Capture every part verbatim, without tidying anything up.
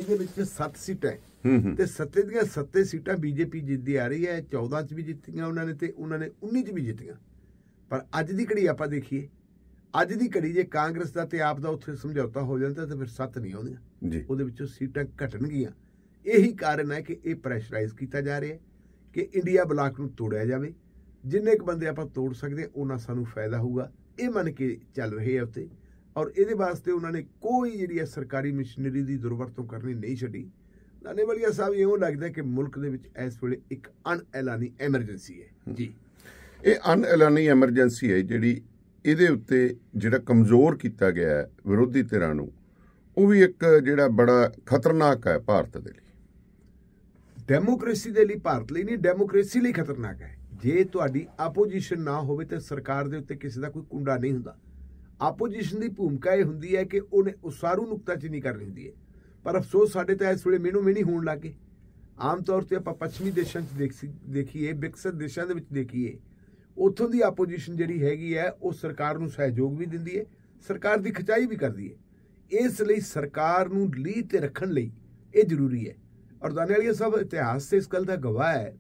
ਦੇ ਵਿੱਚ ਸੱਤ ਸੀਟਾਂ ਹੈ ਤੇ ਸੱਤੇ ਦੀਆਂ ਸੱਤੇ ਸੀਟਾਂ ਬੀਜੇਪੀ ਜਿੱਤਦੀ ਆ ਰਹੀ ਹੈ। ਚੌਦਾਂ ਚ ਵੀ ਜਿੱਤੀਆਂ ਉਹਨਾਂ ਨੇ ਤੇ ਉਹਨਾਂ ਨੇ ਉੱਨੀ ਚ ਵੀ ਜਿੱਤੀਆਂ। ਪਰ ਅੱਜ ਦੀ ਘੜੀ ਆਪਾਂ ਦੇਖੀਏ, ਅੱਜ ਦੀ ਘੜੀ ਜੇ ਕਾਂਗਰਸ ਦਾ ਤੇ ਆਪ ਦਾ ਉੱਥੇ ਸਮਝੌਤਾ ਹੋ ਜਾਂਦਾ ਤਾਂ ਫਿਰ ਸੱਤ ਨਹੀਂ ਆਉਂਦੀਆਂ ਜੀ, ਉਹਦੇ ਵਿੱਚੋਂ ਸੀਟਾਂ ਘਟਣਗੀਆਂ। ਇਹੀ ਕਾਰਨ ਹੈ ਕਿ ਇਹ ਪ੍ਰੈਸ਼ਰਾਈਜ਼ ਕੀਤਾ ਜਾ ਰਿਹਾ ਹੈ ਕਿ ਇੰਡੀਆ ਬਲਾਕ ਨੂੰ ਤੋੜਿਆ ਜਾਵੇ। ਜਿੰਨੇ ਕੁ ਬੰਦੇ ਆਪਾਂ ਤੋੜ ਸਕਦੇ ਉਹਨਾਂ ਸਾਨੂੰ ਫਾਇਦਾ ਹੋਊਗਾ, ਇਹ ਮੰਨ ਕੇ ਚੱਲ ਰਹੇ ਆ ਉੱਤੇ। ਔਰ ਇਹਦੇ ਵਾਸਤੇ ਉਹਨਾਂ ਨੇ ਕੋਈ ਜਿਹੜੀ ਹੈ ਸਰਕਾਰੀ ਮਸ਼ੀਨਰੀ ਦੀ ਦੁਰਵਰਤੋਂ ਕਰਨੀ ਨਹੀਂ ਛੱਡੀ। ਧਾਲੀਵਾਲ ਸਾਹਿਬ ਇਉਂ ਲੱਗਦਾ ਕਿ ਮੁਲਕ ਦੇ ਵਿੱਚ ਇਸ ਵੇਲੇ ਇੱਕ ਅਣਐਲਾਨੀ ਐਮਰਜੈਂਸੀ ਹੈ ਜੀ। ਇਹ ਅਣਐਲਾਨੀ ਐਮਰਜੈਂਸੀ ਹੈ ਜਿਹੜੀ ਇਹਦੇ ਉੱਤੇ ਜਿਹੜਾ ਕਮਜ਼ੋਰ ਕੀਤਾ ਗਿਆ ਹੈ ਵਿਰੋਧੀ ਧਿਰਾਂ ਨੂੰ, ਉਹ ਵੀ ਇੱਕ ਜਿਹੜਾ ਬੜਾ ਖਤਰਨਾਕ ਹੈ ਭਾਰਤ ਦੇ ਲਈ। ਡੈਮੋਕ੍ਰੇਸੀ ਦੇ ਲਈ, ਭਾਰਤ ਲਈ ਨਹੀਂ, ਡੈਮੋਕ੍ਰੇਸੀ ਲਈ ਖਤਰਨਾਕ ਹੈ। ਜੇ ਤੁਹਾਡੀ ਆਪੋਜੀਸ਼ਨ ਨਾ ਹੋਵੇ ਤਾਂ ਸਰਕਾਰ ਦੇ ਉੱਤੇ ਕਿਸੇ ਦਾ ਕੋਈ ਕੁੰਡਾ ਨਹੀਂ ਹੁੰਦਾ। ਆਪੋਜੀਸ਼ਨ ਦੀ ਭੂਮਿਕਾ ਇਹ ਹੁੰਦੀ ਹੈ ਕਿ ਉਹਨੇ ਉਸਾਰੂ ਨੁਕਤਾਚੀਨੀ ਕਰਨੀ ਹੁੰਦੀ ਹੈ। ਪਰ ਅਫਸੋਸ ਸਾਡੇ ਤਾਂ ਇਸ ਵੇਲੇ ਮੈਨੂੰ ਮਿਹਣੀ ਹੋਣ ਲੱਗ ਗਏ। ਆਮ ਤੌਰ ਤੇ ਆਪਾਂ ਪੱਛਮੀ ਦੇਸ਼ਾਂ 'ਚ ਦੇਖ ਦੇਖੀਏ, ਵਿਕਸਿਤ ਦੇਸ਼ਾਂ ਦੇ ਵਿੱਚ ਦੇਖੀਏ, ਉੱਥੋਂ ਦੀ ਆਪੋਜੀਸ਼ਨ ਜਿਹੜੀ ਹੈਗੀ ਹੈ ਉਹ ਸਰਕਾਰ ਨੂੰ ਸਹਿਯੋਗ ਵੀ ਦਿੰਦੀ ਹੈ, ਸਰਕਾਰ ਦੀ ਖਿਚਾਈ ਵੀ ਕਰਦੀ ਹੈ। ਇਸ ਲਈ ਸਰਕਾਰ ਨੂੰ ਲੀਹ ਤੇ ਰੱਖਣ ਲਈ ਇਹ ਜ਼ਰੂਰੀ ਹੈ। ਔਰ ਧਾਲੀਵਾਲ ਸਾਹਿਬ ਇਤਿਹਾਸ ਤੇ ਇਸ ਗੱਲ ਦਾ ਗਵਾਹ ਹੈ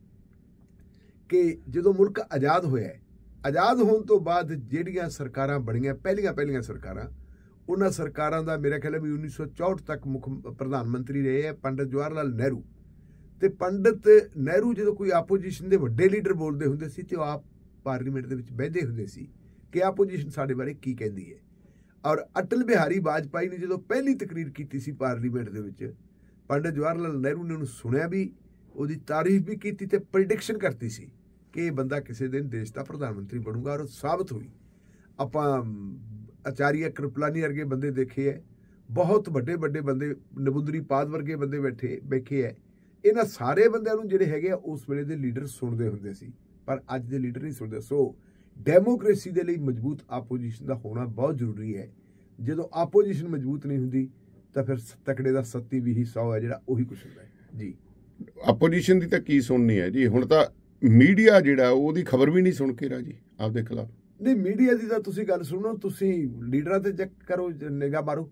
ਕਿ ਜਦੋਂ ਮੁਲਕ ਆਜ਼ਾਦ ਹੋਇਆ, ਆਜ਼ਾਦ ਹੋਣ ਤੋਂ ਬਾਅਦ ਜਿਹੜੀਆਂ ਸਰਕਾਰਾਂ ਬਣੀਆਂ, ਪਹਿਲੀਆਂ ਪਹਿਲੀਆਂ ਸਰਕਾਰਾਂ, ਉਹਨਾਂ ਸਰਕਾਰਾਂ ਦਾ ਮੇਰਾ ਖਿਆਲ ਹੈ ਵੀ ਉੱਨੀ ਸੌ ਚੌਂਹਠ ਤੱਕ ਮੁੱਖ ਪ੍ਰਧਾਨ ਮੰਤਰੀ ਰਹੇ ਹੈ ਪੰਡਿਤ ਜਵਾਹਰ ਲਾਲ ਨਹਿਰੂ। ਤੇ ਪੰਡਿਤ ਨਹਿਰੂ ਜਦੋਂ ਕੋਈ ਆਪੋਜੀਸ਼ਨ ਦੇ ਵੱਡੇ ਲੀਡਰ ਬੋਲਦੇ ਹੁੰਦੇ ਸੀ ਤੇ ਉਹ ਆਪ ਪਾਰਲੀਮੈਂਟ ਦੇ ਵਿੱਚ ਬਹਿੰਦੇ ਹੁੰਦੇ ਸੀ ਕਿ ਆਪੋਜੀਸ਼ਨ ਸਾਡੇ ਬਾਰੇ ਕੀ ਕਹਿੰਦੀ ਹੈ। ਔਰ ਅਟਲ ਬਿਹਾਰੀ ਵਾਜਪਾਈ ਨੇ ਜਦੋਂ ਪਹਿਲੀ ਤਕਰੀਰ ਕੀਤੀ ਸੀ ਪਾਰਲੀਮੈਂਟ ਦੇ ਵਿੱਚ, ਪੰਡਿਤ ਜਵਾਹਰ ਲਾਲ ਨਹਿਰੂ ਨੇ ਉਹਨੂੰ ਸੁਣਿਆ ਵੀ, ਉਹਦੀ ਤਾਰੀਫ ਵੀ ਕੀਤੀ ਤੇ ਪ੍ਰੈਡਿਕਸ਼ਨ ਕਰਤੀ ਸੀ ਕਿ ਇਹ ਬੰਦਾ ਕਿਸੇ ਦਿਨ ਦੇਸ਼ ਦਾ ਪ੍ਰਧਾਨ ਮੰਤਰੀ ਬਣੂਗਾ। ਔਰ ਸਾਬਤ ਹੋਈ। ਆਪਾਂ ਆਚਾਰੀਆ कृपलानी ਵਰਗੇ ਬੰਦੇ ਦੇਖੇ ਹੈ, ਬਹੁਤ ਵੱਡੇ ਵੱਡੇ ਬੰਦੇ, ਨਬੁੰਦਰੀ ਪਾਦ ਵਰਗੇ ਬੰਦੇ ਬੈਠੇ ਬੈਠੇ ਹੈ। ਇਹਨਾਂ ਸਾਰੇ ਬੰਦਿਆਂ ਨੂੰ ਜਿਹੜੇ ਹੈਗੇ ਆ ਉਸ ਵੇਲੇ ਦੇ ਲੀਡਰ ਸੁਣਦੇ ਹੁੰਦੇ ਸੀ, ਪਰ ਅੱਜ ਦੇ ਲੀਡਰ ਨਹੀਂ ਸੁਣਦੇ। ਸੋ ਡੈਮੋਕ੍ਰੇਸੀ ਦੇ ਲਈ ਮਜ਼ਬੂਤ ਆਪੋਜੀਸ਼ਨ ਦਾ ਹੋਣਾ ਬਹੁਤ ਜ਼ਰੂਰੀ ਹੈ। ਜਦੋਂ ਆਪੋਜੀਸ਼ਨ ਮਜ਼ਬੂਤ ਨਹੀਂ ਹੁੰਦੀ ਤਾਂ ਫਿਰ ਤਕੜੇ ਦਾ ਸੱਤੀ ਵੀ ਹੀ ਸੌ ਹੈ ਜਿਹੜਾ ਉਹੀ ਕੁਛ ਹੁੰਦਾ ਹੈ ਜੀ। ਆਪੋਜੀਸ਼ਨ ਦੀ ਤਾਂ ਕੀ ਸੁਣਨੀ ਹੈ ਜੀ, ਹੁਣ ਤਾਂ ਮੀਡੀਆ ਜਿਹੜਾ ਉਹਦੀ ਖਬਰ ਵੀ ਨਹੀਂ ਸੁਣ ਕੇ ਰਾਜੀ ਆਪਦੇ ਖਿਲਾਫ। ਨਹੀਂ, ਮੀਡੀਆ ਦੀ ਤਾਂ ਤੁਸੀਂ ਗੱਲ ਸੁਣੋ, ਤੁਸੀਂ ਲੀਡਰਾਂ ਤੇ ਚੈੱਕ ਕਰੋ, ਨਿਗਾਹ ਮਾਰੋ।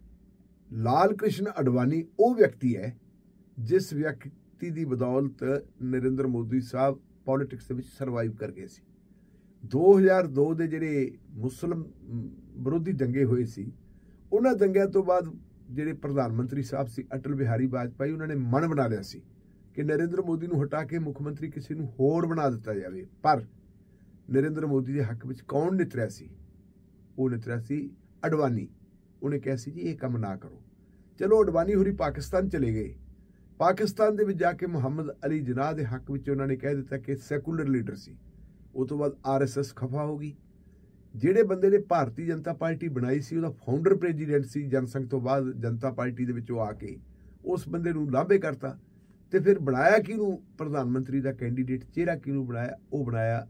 ਲਾਲ ਕ੍ਰਿਸ਼ਨ ਅਡਵਾਨੀ ਉਹ ਵਿਅਕਤੀ ਹੈ ਜਿਸ ਵਿਅਕਤੀ ਦੀ ਬਦੌਲਤ ਨਰਿੰਦਰ ਮੋਦੀ ਸਾਹਿਬ ਪੋਲਿਟਿਕਸ ਦੇ ਵਿੱਚ ਸਰਵਾਈਵ ਕਰ ਗਏ ਸੀ। ਦੋ ਹਜ਼ਾਰ ਦੋ ਦੇ ਜਿਹੜੇ ਮੁਸਲਿਮ ਵਿਰੋਧੀ ਦੰਗੇ ਹੋਏ ਸੀ, ਉਹਨਾਂ ਦੰਗਿਆਂ ਤੋਂ ਬਾਅਦ ਜਿਹੜੇ ਪ੍ਰਧਾਨ ਮੰਤਰੀ ਸਾਹਿਬ ਸੀ ਅਟਲ ਬਿਹਾਰੀ ਵਾਜਪਾਈ, ਉਹਨਾਂ ਨੇ ਮਨ ਬਣਾ ਲਿਆ ਸੀ ਕਿ ਨਰਿੰਦਰ ਮੋਦੀ ਨੂੰ ਹਟਾ ਕੇ ਮੁੱਖ ਮੰਤਰੀ ਕਿਸੇ ਨੂੰ ਹੋਰ ਬਣਾ ਦਿੱਤਾ ਜਾਵੇ। ਪਰ ਨਰਿੰਦਰ ਮੋਦੀ ਦੇ ਹੱਕ ਵਿੱਚ ਕੌਣ ਨਿਤਰਿਆ ਸੀ? ਉਹ ਨਿਤਰਿਆ ਸੀ ਅਡਵਾਨੀ। ਉਹਨੇ ਕਿਹਾ ਸੀ ਜੀ ਇਹ ਕੰਮ ਨਾ ਕਰੋ। ਚਲੋ ਅਡਵਾਨੀ ਹੋਰੀ ਪਾਕਿਸਤਾਨ ਚਲੇ ਗਏ। ਪਾਕਿਸਤਾਨ ਦੇ ਵਿੱਚ ਜਾ ਕੇ ਮੁਹੰਮਦ ਅਲੀ ਜਿਨਾਹ ਦੇ ਹੱਕ ਵਿੱਚ ਉਹਨਾਂ ਨੇ ਕਹਿ ਦਿੱਤਾ ਕਿ ਸੈਕੂਲਰ ਲੀਡਰ ਸੀ। ਉਹ ਤੋਂ ਬਾਅਦ ਆਰ ਐਸ ਐਸ ਖਫਾ ਹੋ ਗਈ। ਜਿਹੜੇ ਬੰਦੇ ਨੇ ਭਾਰਤੀ ਜਨਤਾ ਪਾਰਟੀ ਬਣਾਈ ਸੀ, ਉਹਦਾ ਫਾਊਂਡਰ ਪ੍ਰੈਜ਼ੀਡੈਂਟ ਸੀ ਜਨਸੰਘ ਤੋਂ ਬਾਅਦ ਜਨਤਾ ਪਾਰਟੀ ਦੇ ਵਿੱਚ ਉਹ ਆ ਕੇ ਉਸ ਬੰਦੇ ਨੂੰ ਲਾਂਭੇ ਕਰਤਾ। ਤੇ ਫਿਰ ਬਣਾਇਆ ਕਿਹਨੂੰ ਪ੍ਰਧਾਨ ਮੰਤਰੀ ਦਾ ਕੈਂਡੀਡੇਟ, ਚਿਹਰਾ ਕਿਹਨੂੰ ਬਣਾਇਆ? ਉਹ ਬਣਾਇਆ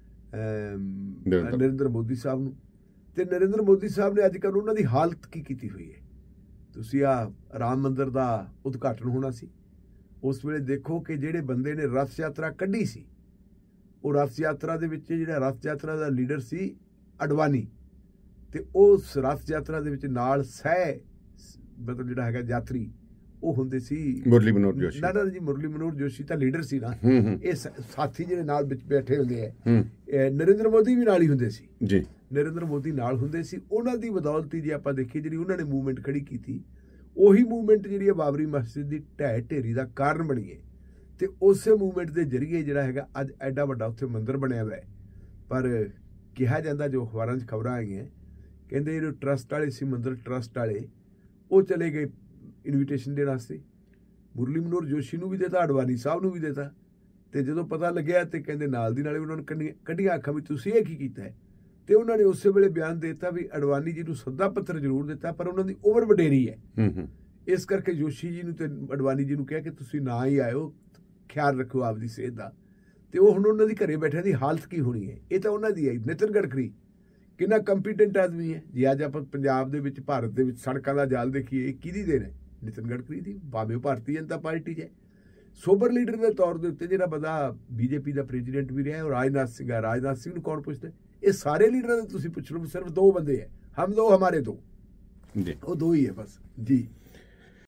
ਨਰਿੰਦਰ ਮੋਦੀ ਸਾਹਿਬ ਨੂੰ। ਤੇ ਨਰਿੰਦਰ ਮੋਦੀ ਸਾਹਿਬ ਨੇ ਅੱਜ ਕੱਲ੍ਹ ਉਹਨਾਂ ਦੀ ਹਾਲਤ ਕੀ ਕੀਤੀ ਹੋਈ ਹੈ। ਤੁਸੀਂ ਆ ਰਾਮ ਮੰਦਿਰ ਦਾ ਉਦਘਾਟਨ ਹੋਣਾ ਸੀ, ਉਸ ਵੇਲੇ ਦੇਖੋ ਕਿ ਜਿਹੜੇ ਬੰਦੇ ਨੇ ਰਥ ਯਾਤਰਾ ਕੱਢੀ ਸੀ, ਉਹ ਰਥ ਯਾਤਰਾ ਦੇ ਵਿੱਚ ਜਿਹੜਾ ਰਥ ਯਾਤਰਾ ਦਾ ਲੀਡਰ ਸੀ ਅਡਵਾਨੀ, ਤੇ ਉਸ ਰਥ ਯਾਤਰਾ ਦੇ ਵਿੱਚ ਨਾਲ ਸਹਿ ਮਤਲਬ ਜਿਹੜਾ ਹੈਗਾ ਯਾਤਰੀ ਉਹ ਹੁੰਦੇ ਸੀ ਮੁਰਲੀ ਮਨੋਹਰ ਜੋਸ਼ੀ। ਨਾ ਨਾ ਜੀ, ਮੁਰਲੀ ਮਨੋਹਰ ਜੋਸ਼ੀ ਤਾਂ ਲੀਡਰ ਸੀ ਨਾ। ਇਹ ਸਾਥੀ ਜਿਹੜੇ ਨਾਲ ਵਿੱਚ ਬੈਠੇ ਹੁੰਦੇ ਹੈ, ਨਰਿੰਦਰ ਮੋਦੀ ਵੀ ਨਾਲ ਹੀ ਹੁੰਦੇ ਸੀ ਜੀ। ਨਰਿੰਦਰ ਮੋਦੀ ਨਾਲ ਹੁੰਦੇ ਸੀ। ਉਹਨਾਂ ਦੀ ਬਦੌਲਤ ਜੇ ਆਪਾਂ ਦੇਖੀਏ ਜਿਹੜੀ ਉਹਨਾਂ ਨੇ ਮੂਵਮੈਂਟ ਖੜੀ ਕੀਤੀ, ਉਹੀ ਮੂਵਮੈਂਟ ਜਿਹੜੀ ਹੈ ਬਾਬਰੀ ਮਸਜਿਦ ਦੀ ਢਹਿ ਢੇਰੀ ਦਾ ਕਾਰਨ ਬਣੀ ਹੈ। ਤੇ ਉਸੇ ਮੂਵਮੈਂਟ ਦੇ ਜ਼ਰੀਏ ਜਿਹੜਾ ਹੈਗਾ ਅੱਜ ਐਡਾ ਵੱਡਾ ਉੱਥੇ ਮੰਦਿਰ ਬਣਿਆ ਹੋਇਆ ਹੈ। ਪਰ ਕਿਹਾ ਜਾਂਦਾ, ਜੋ ਅਖਬਾਰਾਂ 'ਚ ਖਬਰਾਂ ਆਈਆਂ, ਕਹਿੰਦੇ ਜਿਹੜੇ ਟਰਸਟ ਵਾਲੇ ਸੀ, ਮੰਦਿਰ ਟਰਸਟ ਵਾਲੇ, ਉਹ ਚਲੇ ਗਏ ਇਨਵੀਟੇਸ਼ਨ ਦੇਣ ਵਾਸਤੇ। ਮੁਰਲੀ ਮਨੋਹਰ ਜੋਸ਼ੀ ਨੂੰ ਵੀ ਦੇਤਾ, ਅਡਵਾਨੀ ਸਾਹਿਬ ਨੂੰ ਵੀ ਦੇਤਾ। ਤੇ ਜਦੋਂ ਪਤਾ ਲੱਗਿਆ ਤੇ ਕਹਿੰਦੇ ਨਾਲ ਦੀ ਨਾਲ ਉਹਨਾਂ ਨੂੰ ਕੱਢੀਆਂ ਕੱਢੀਆਂ ਅੱਖਾਂ ਵੀ ਤੁਸੀਂ ਇਹ ਕੀ ਕੀਤਾ ਹੈ। ਤੇ ਉਹਨਾਂ ਨੇ ਉਸੇ ਵੇਲੇ ਬਿਆਨ ਦੇ ਦਿੱਤਾ ਵੀ ਅਡਵਾਨੀ ਜੀ ਨੂੰ ਸੱਦਾ ਪੱਤਰ ਜ਼ਰੂਰ ਦਿੱਤਾ, ਪਰ ਉਹਨਾਂ ਦੀ ਉਮਰ ਵਡੇਰੀ ਹੈ, ਇਸ ਕਰਕੇ ਜੋਸ਼ੀ ਜੀ ਨੂੰ ਤੇ ਅਡਵਾਨੀ ਜੀ ਨੂੰ ਕਿਹਾ ਕਿ ਤੁਸੀਂ ਨਾ ਹੀ ਆਇਓ, ਖਿਆਲ ਰੱਖੋ ਆਪਦੀ ਸਿਹਤ ਦਾ। ਤੇ ਉਹ ਹੁਣ ਉਹਨਾਂ ਦੀ ਘਰੇ ਬੈਠਿਆਂ ਦੀ ਹਾਲਤ ਕੀ ਹੋਣੀ ਹੈ? ਇਹ ਤਾਂ ਉਹਨਾਂ ਦੀ ਹੈ। ਨਿਤਿਨ ਗਡਕਰੀ ਕਿੰਨਾ ਕੰਪੀਟੈਂਟ ਆਦਮੀ ਹੈ। ਜੇ ਅੱਜ ਆਪਾਂ ਪੰਜਾਬ ਦੇ ਵਿੱਚ, ਭਾਰਤ ਦੇ ਵਿੱਚ ਸੜਕਾਂ ਦਾ ਜਾਲ ਦੇਖੀਏ, ਇਹ ਕਿਹਦੀ ਦੇਣ ਹੈ? ਨਿਤਿਨ ਗਡਕਰੀ ਦੀ। ਭਾਵੇਂ ਉਹ ਭਾਰਤੀ ਜਨਤਾ ਪਾਰਟੀ 'ਚ ਹੈ। ਸੋਬਰ ਲੀਡਰ ਦੇ ਤੌਰ ਦੇ ਉੱਤੇ ਜਿਹੜਾ ਬੰਦਾ ਬੀਜੇਪੀ ਦਾ ਪ੍ਰੈਜ਼ੀਡੈਂਟ ਵੀ ਰਿਹਾ, ਉਹ ਰਾਜਨਾਥ ਸਿੰਘ ਹੈ। ਰਾਜਨਾਥ ਸਿੰਘ ਨੂੰ ਕੌਣ ਪੁੱਛਦਾ? ਇਹ ਸਾਰੇ ਲੀਡਰਾਂ ਦੇ ਤੁਸੀਂ ਪੁੱਛ ਲਓ, ਸਿਰਫ ਦੋ ਬੰਦੇ ਹੈ, ਹਮ ਦੋ ਹਮਾਰੇ ਦੋ, ਉਹ ਦੋ ਹੀ ਹੈ ਬਸ ਜੀ।